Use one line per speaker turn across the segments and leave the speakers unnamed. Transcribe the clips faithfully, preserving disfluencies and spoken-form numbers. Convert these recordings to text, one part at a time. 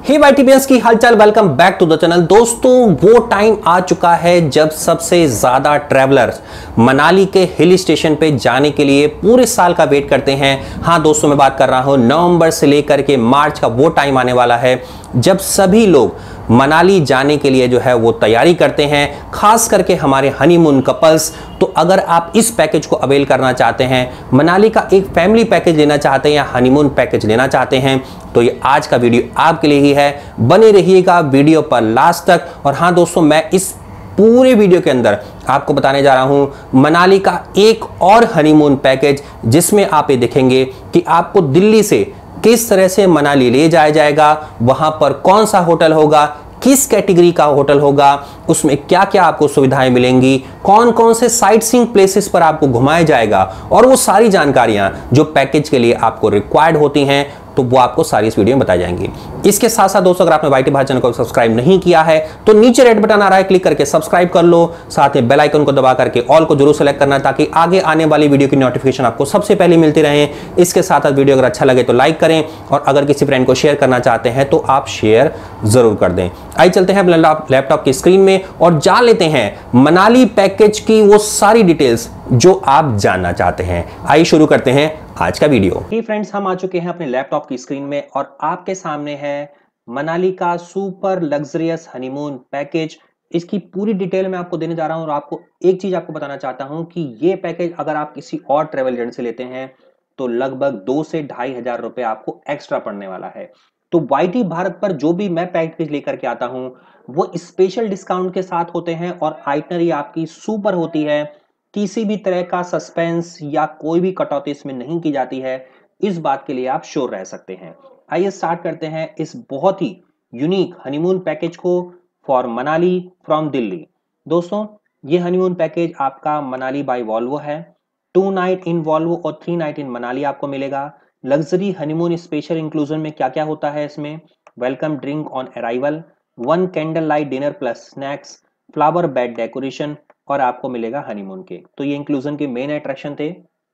हे वाईटीबियंस की हालचाल, welcome back to the channel. दोस्तों, वो टाइम आ चुका है जब सबसे ज्यादा ट्रैवलर्स मनाली के हिल स्टेशन पे जाने के लिए पूरे साल का वेट करते हैं। हाँ दोस्तों, मैं बात कर रहा हूं नवंबर से लेकर के मार्च का वो टाइम आने वाला है जब सभी लोग मनाली जाने के लिए जो है वो तैयारी करते हैं, खास करके हमारे हनीमून कपल्स। तो अगर आप इस पैकेज को अवेल करना चाहते हैं, मनाली का एक फैमिली पैकेज लेना चाहते हैं या हनीमून पैकेज लेना चाहते हैं, तो ये आज का वीडियो आपके लिए ही है। बने रहिएगा वीडियो पर लास्ट तक। और हाँ दोस्तों, मैं इस पूरे वीडियो के अंदर आपको बताने जा रहा हूं मनाली का एक और हनीमून पैकेज, जिसमें आप ये देखेंगे कि आपको दिल्ली से किस तरह से मनाली ले जाया जाएगा, वहां पर कौन सा होटल होगा, किस कैटेगरी का होटल होगा, उसमें क्या क्या आपको सुविधाएं मिलेंगी, कौन कौन से साइट सीइंग प्लेसेस पर आपको घुमाया जाएगा, और वो सारी जानकारियां जो पैकेज के लिए आपको रिक्वायर्ड होती हैं, तो वो आपको सारी इस वीडियो में बताई जाएंगी। इसके साथ साथ दोस्तों, अगर आपने वाईटी भारत चैनल को सब्सक्राइब नहीं किया है तो नीचे रेड बटन आ रहा है, क्लिक करके सब्सक्राइब कर लो। साथ में बेल आइकन को दबा करके ऑल को जरूर सेलेक्ट करना, ताकि आगे आने वाली वीडियो की नोटिफिकेशन आपको सबसे पहले मिलती रहे। इसके साथ साथ वीडियो अगर अच्छा लगे तो लाइक करें, और अगर किसी फ्रेंड को शेयर करना चाहते हैं तो आप शेयर जरूर कर दें। आइए चलते हैं लैपटॉप की स्क्रीन में और जान लेते हैं मनाली पैकेज की वो सारी डिटेल्स जो आप जानना चाहते हैं। आइए शुरू करते हैं आज का वीडियो। हे फ्रेंड्स, हम आ चुके हैं अपने लैपटॉप की स्क्रीन में और आपके सामने है मनाली का सुपर लग्जरियस हनीमून पैकेज। इसकी पूरी डिटेल मैं आपको देने जा रहा हूं, और आपको एक चीज आपको बताना चाहता हूं कि ये पैकेज अगर आप किसी और ट्रेवल एजेंट से लेते हैं तो लगभग दो से ढाई हजार रुपए आपको एक्स्ट्रा पड़ने वाला है। तो वाईटी भारत पर जो भी मैं पैकेज लेकर के आता हूं वो स्पेशल डिस्काउंट के साथ होते हैं, और आइटनरी आपकी सुपर होती है। किसी भी तरह का सस्पेंस या कोई भी कटौती इसमें नहीं की जाती है, इस बात के लिए आप श्योर रह सकते हैं। आइए स्टार्ट करते हैं इस बहुत ही यूनिक हनीमून पैकेज को फॉर मनाली फ्रॉम दिल्ली। दोस्तों, ये हनीमून पैकेज आपका मनाली बाय वॉल्वो है। टू नाइट इन वॉल्वो और थ्री नाइट इन मनाली आपको मिलेगा। लग्जरी हनीमून स्पेशल इंक्लूजन में क्या क्या होता है इसमें: welcome drink on arrival, one candle light dinner plus snacks, flower bed decoration, और आपको मिलेगा हनीमून केक। तो ये इंक्लूजन के मेन अट्रैक्शन थे।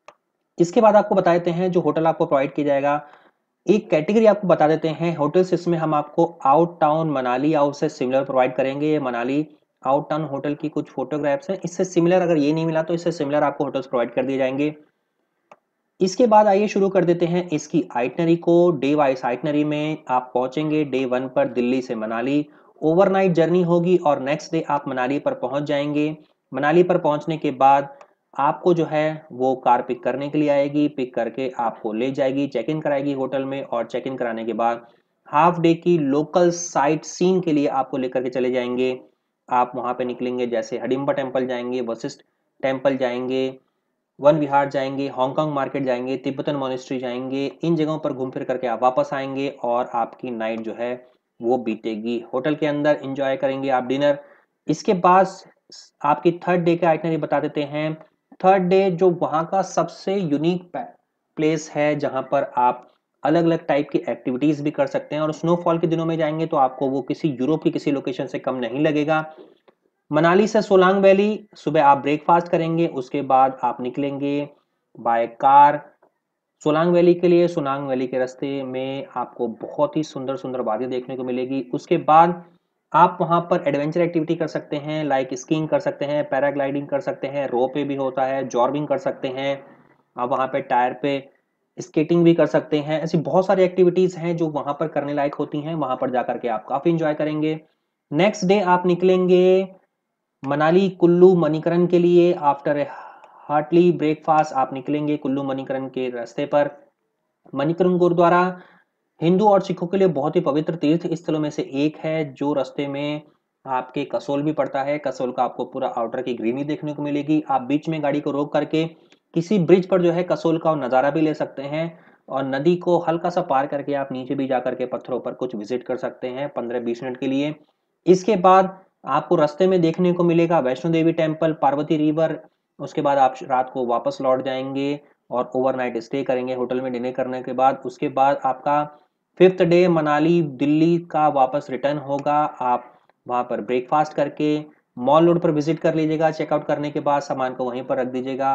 इसके बाद आपको बता देते हैं जो होटल आपको प्रोवाइड किया जाएगा। एक कैटेगरी आपको बता देते हैं होटल्स, इसमें हम आपको आउट टाउन मनाली आउट से सिमिलर प्रोवाइड करेंगे। ये मनाली आउट टाउन होटल की कुछ फोटोग्राफ्स हैं, इससे सिमिलर अगर ये नहीं मिला तो इससे सिमिलर आपको होटल्स प्रोवाइड कर दिए जाएंगे। इसके बाद आइए शुरू कर देते हैं इसकी आइटनरी को। डे वाइज आइटनरी में आप पहुंचेंगे डे वन पर दिल्ली से मनाली, ओवरनाइट जर्नी होगी और नेक्स्ट डे आप मनाली पर पहुंच जाएंगे। मनाली पर पहुंचने के बाद आपको जो है वो कार पिक करने के लिए आएगी, पिक करके आपको ले जाएगी, चेक इन कराएगी होटल में, और चेक इन कराने के बाद हाफ डे की लोकल साइट सीन के लिए आपको लेकर के चले जाएंगे। आप वहां पे निकलेंगे, जैसे हडिम्बा टेम्पल जाएंगे, वशिष्ठ टेम्पल जाएंगे, वन विहार जाएंगे, हांगकांग मार्केट जाएंगे, तिब्बतन मोनेस्ट्री जाएंगे। इन जगहों पर घूम फिर करके आप वापस आएंगे और आपकी नाइट जो है वो बीतेगी होटल के अंदर। एंजॉय करेंगे आप डिनर। इसके बाद आपकी थर्ड डे के आइटनरी बता देते हैं। थर्ड डे जो वहां का सबसे यूनिक प्लेस है, जहां पर आप अलग अलग टाइप की एक्टिविटीज भी कर सकते हैं, और स्नोफॉल के दिनों में जाएंगे तो आपको वो किसी यूरोप की किसी लोकेशन से कम नहीं लगेगा। मनाली से सोलांग वैली सुबह आप ब्रेकफास्ट करेंगे, उसके बाद आप निकलेंगे बाय कार सोलांग वैली के लिए। सोलांग वैली के रास्ते में आपको बहुत ही सुंदर सुंदर वादियां देखने को मिलेगी। उसके बाद आप वहां पर एडवेंचर एक्टिविटी कर सकते हैं, लाइक स्कीइंग कर सकते हैं, पैराग्लाइडिंग कर सकते हैं, रोपवे भी होता है, जॉर्बिंग कर सकते हैं, आप वहां पे टायर पे स्केटिंग भी कर सकते हैं। ऐसी बहुत सारी एक्टिविटीज हैं जो वहां पर करने लायक होती हैं, वहां पर जाकर के आप काफी इंजॉय करेंगे। नेक्स्ट डे आप निकलेंगे मनाली कुल्लू मणिकरण के लिए। आफ्टर ए हार्टली ब्रेकफास्ट आप निकलेंगे कुल्लू मणिकरण के रास्ते पर। मणिकरण गुरुद्वारा हिंदू और सिखों के लिए बहुत ही पवित्र तीर्थ स्थलों में से एक है, जो रास्ते में आपके कसोल भी पड़ता है। कसोल का आपको पूरा आउटर की ग्रीनरी देखने को मिलेगी। आप बीच में गाड़ी को रोक करके किसी ब्रिज पर जो है कसोल का नज़ारा भी ले सकते हैं, और नदी को हल्का सा पार करके आप नीचे भी जाकर के पत्थरों पर कुछ विजिट कर सकते हैं पंद्रह बीस मिनट के लिए। इसके बाद आपको रास्ते में देखने को मिलेगा वैष्णो देवी टेम्पल, पार्वती रिवर। उसके बाद आप रात को वापस लौट जाएंगे और ओवरनाइट स्टे करेंगे होटल में डिनर करने के बाद। उसके बाद आपका फिफ्थ डे मनाली दिल्ली का वापस रिटर्न होगा। आप वहां पर ब्रेकफास्ट करके मॉल रोड पर विजिट कर लीजिएगा। चेकआउट करने के बाद सामान को वहीं पर रख दीजिएगा।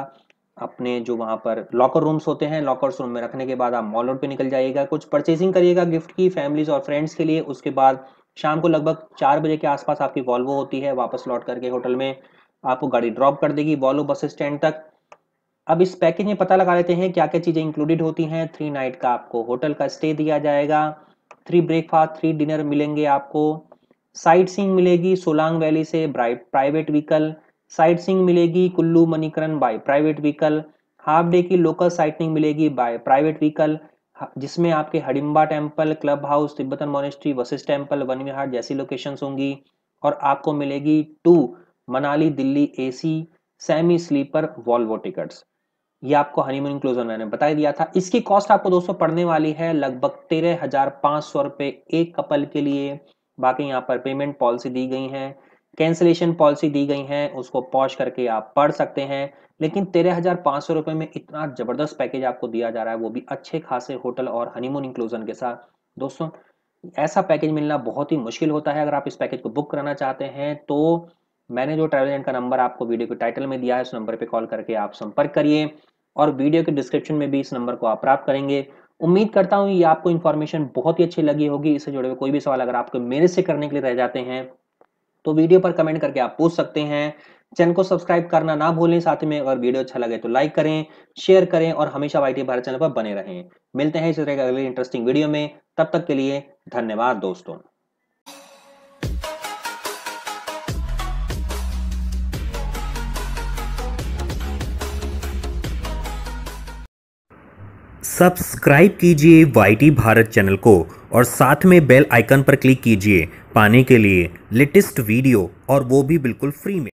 अपने जो वहाँ पर लॉकर रूम्स होते हैं, लॉकर्स रूम में रखने के बाद आप मॉल रोड पे निकल जाइएगा, कुछ परचेजिंग करिएगा गिफ्ट की फैमिलीज और फ्रेंड्स के लिए। उसके बाद शाम को लगभग चार बजे के आसपास आपकी वॉल्वो होती है, वापस लौट करके होटल में आपको गाड़ी ड्रॉप कर देगी वॉल्वो बस स्टैंड तक। अब इस पैकेज में पता लगा लेते हैं क्या क्या चीज़ें इंक्लूडेड होती हैं। थ्री नाइट का आपको होटल का स्टे दिया जाएगा, थ्री ब्रेकफास्ट थ्री डिनर मिलेंगे आपको, साइट सीइंग मिलेगी सोलांग वैली से प्राइवेट व्हीकल, साइट सीइंग मिलेगी Kullu Manikaran by private vehicle, half day की लोकल साइटिंग मिलेगी बाय प्राइवेट व्हीकल, जिसमें आपके Hadimba temple, club house, Tibetan monastery, Vashisht temple, Van Vihar जैसी लोकेशंस होंगी। और आपको मिलेगी to Manali Delhi AC semi sleeper Volvo tickets. ये आपको हनीमून इंक्लूजन मैंने बता दिया था। इसकी कॉस्ट आपको दोस्तों पड़ने वाली है लगभग तेरह हजार पाँच सौ रुपए एक कपल के लिए। बाकी यहाँ पर पेमेंट पॉलिसी दी गई है, कैंसिलेशन पॉलिसी दी गई है, उसको पॉज करके आप पढ़ सकते हैं। लेकिन तेरह हजार पाँच सौ रुपए में इतना जबरदस्त पैकेज आपको दिया जा रहा है, वो भी अच्छे खासे होटल और हनीमून इंक्लूजन के साथ। दोस्तों ऐसा पैकेज मिलना बहुत ही मुश्किल होता है। अगर आप इस पैकेज को बुक कराना चाहते हैं तो मैंने जो ट्रैवल एजेंट का नंबर आपको वीडियो के टाइटल में दिया है, उस नंबर पे कॉल करके आप संपर्क करिए और वीडियो के डिस्क्रिप्शन में भी इस नंबर को आप प्राप्त करेंगे। उम्मीद करता हूँ ये आपको इन्फॉर्मेशन बहुत ही अच्छी लगी होगी। इससे जुड़े हुए कोई भी सवाल अगर आपको मेरे से करने के लिए रह जाते हैं तो वीडियो पर कमेंट करके आप पूछ सकते हैं। चैनल को सब्सक्राइब करना ना भूलें, साथ में अगर वीडियो अच्छा लगे तो लाइक करें, शेयर करें और हमेशा वाईटी भारत चैनल पर बने रहें। मिलते हैं इस तरह के अगले इंटरेस्टिंग वीडियो में, तब तक के लिए धन्यवाद दोस्तों।
सब्सक्राइब कीजिए वाईटी भारत चैनल को और साथ में बेल आइकन पर क्लिक कीजिए पाने के लिए लेटेस्ट वीडियो, और वो भी बिल्कुल फ्री में।